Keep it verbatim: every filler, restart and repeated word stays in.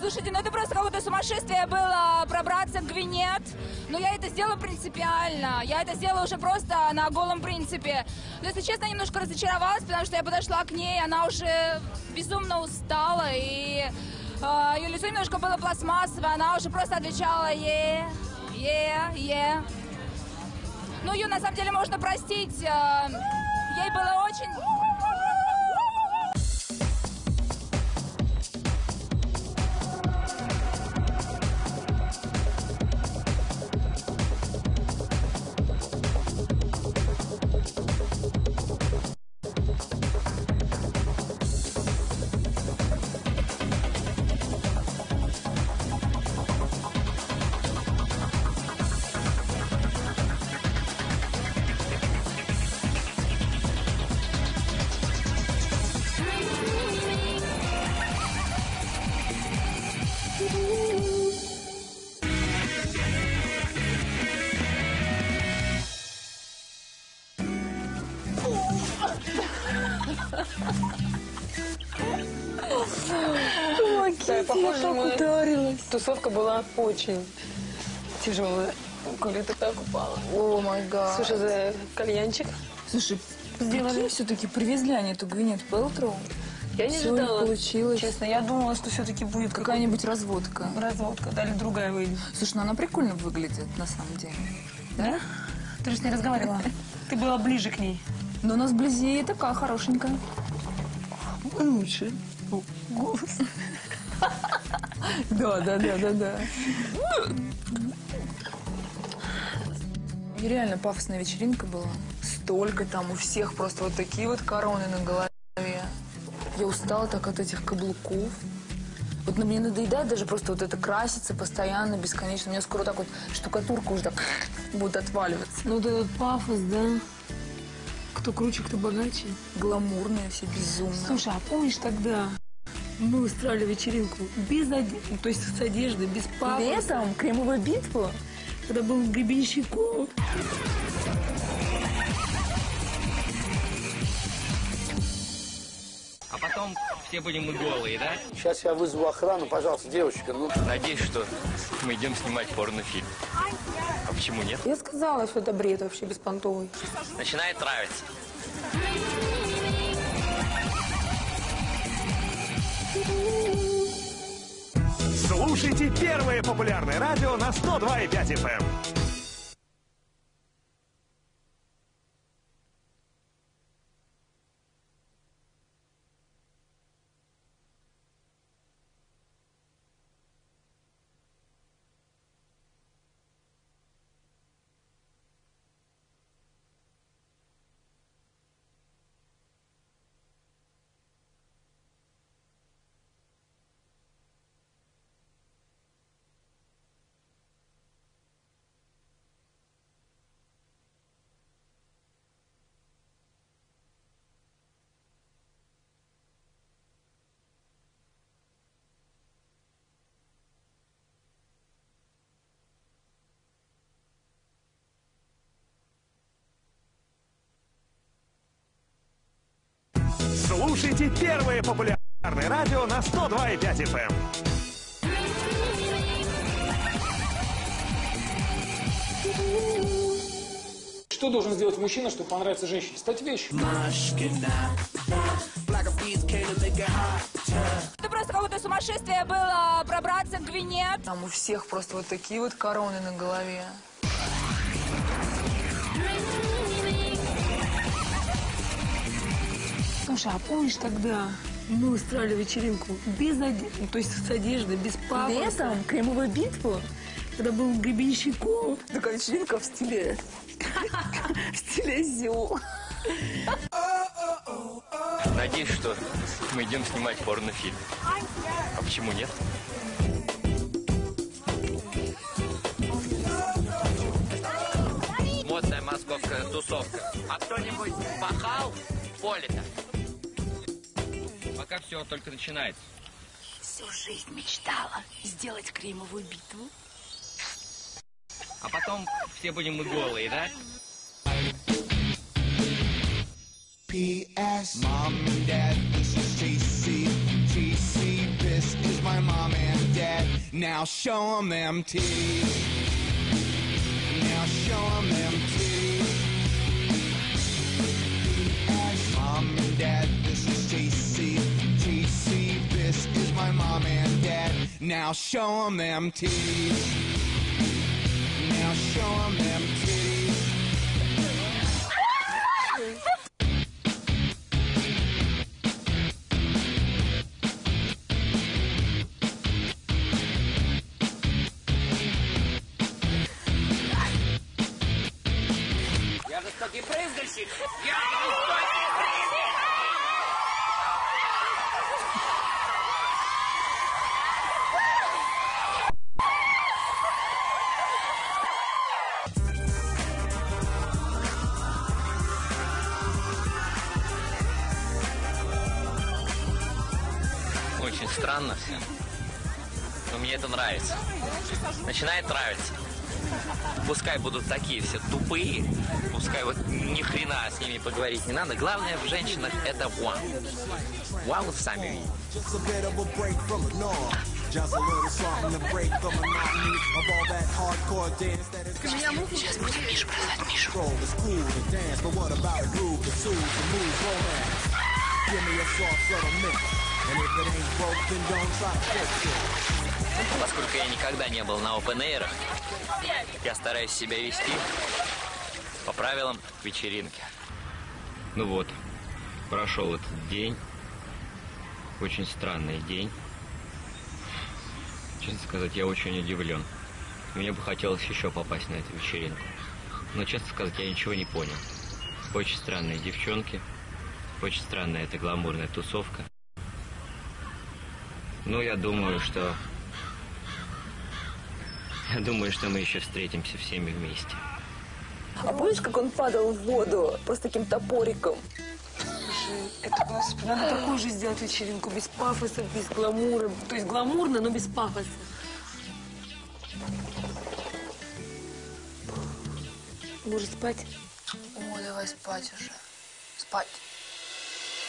Слушайте, ну это просто какое-то сумасшествие было пробраться к Гвинет. Но я это сделала принципиально. Я это сделала уже просто на голом принципе. Но, если честно, я немножко разочаровалась, потому что я подошла к ней, она уже безумно устала, и э, ее лицо немножко было пластмассовое, она уже просто отвечала «е, е, е». Ну, ее на самом деле можно простить. Э, ей было очень... Да, похоже, ударилась. Тусовка была очень тяжелая. Коля, ты так упала. О май гад. Слушай, за кальянчик. Слушай, сделали все-таки, привезли они эту Гвинет Пэлтроу. Я не Все ожидала. Получилось. Честно, я думала, что все-таки будет какая-нибудь разводка. Разводка, да, или другая выйдет. Слушай, ну она прикольно выглядит, на самом деле. Да? Ты же с ней разговаривала. Ты была ближе к ней. Но у нас вблизи такая хорошенькая. Лучше. Голос. Да, да, да, да, да. Нереально пафосная вечеринка была. Столько там у всех просто вот такие вот короны на голове. Я устала так от этих каблуков. Вот мне надоедает даже просто вот это краситься постоянно, бесконечно. У меня скоро так вот штукатурка уже так будет отваливаться. Ну, вот этот пафос, да? Кто круче, кто богаче. Гламурные все, безумно. Слушай, а помнишь тогда мы устраивали вечеринку без одежды, то есть с одеждой, без пафоса? Летом? Кремовую битву? Когда был Гребенщиков. А потом все будем мы голые, да? Сейчас я вызову охрану, пожалуйста, девочка. Ну... Надеюсь, что мы идем снимать порнофильм. А почему нет? Я сказала, что это бред вообще беспонтовый. Начинает нравиться. Слушайте первое популярное радио на сто два и пять эф эм. Слушайте первое популярное радио на сто два и пять эф эм. Что должен сделать мужчина, чтобы понравиться женщине? Стать вещью. Это просто какое-то сумасшествие было пробраться к Гвинет. Там у всех просто вот такие вот короны на голове. Слушай, а помнишь тогда мы устраивали вечеринку без одежды, то есть с одеждой, без пафоса? Летом? Кремовую битву? Когда был Гребенщиков. Такая вечеринка в стиле... в стиле зю. Надеюсь, что мы идем снимать порнофильм. А почему нет? Модная московская тусовка. А кто-нибудь пахал в поле-то? Пока все только начинается. Всю жизнь мечтала сделать кремовую битву. А потом все будем мы голые, да? P S Mom and Dad, this is J C. J C, this is my mom and dad. Now show 'em them titties. Now show 'em them titties. Mom and Dad, this is J C. J C, this is my mom and dad. Now show 'em them titties. Now show 'em them titties. Я жестокий прыгальщик! Я жестокий прыгальщик! Очень странно все. Но мне это нравится. Начинает нравиться. Пускай будут такие все тупые, пускай вот ни хрена с ними поговорить не надо. Главное в женщинах это вау. Вау, вы сами видите. Сейчас будем Мишу бросать, Мишу. Поскольку я никогда не был на опен-эйрах, я стараюсь себя вести по правилам вечеринки. Ну вот, прошел этот день. Очень странный день. Честно сказать, я очень удивлен. Мне бы хотелось еще попасть на эту вечеринку. Но, честно сказать, я ничего не понял. Очень странные девчонки. Очень странная эта гламурная тусовка. Ну, я думаю, что... Я думаю, что мы еще встретимся всеми вместе. А помнишь, как он падал в воду просто таким топориком? Это, господи, надо такую же сделать вечеринку, без пафоса, без гламура. То есть гламурно, но без пафоса. Может, спать? О, давай спать уже. Спать.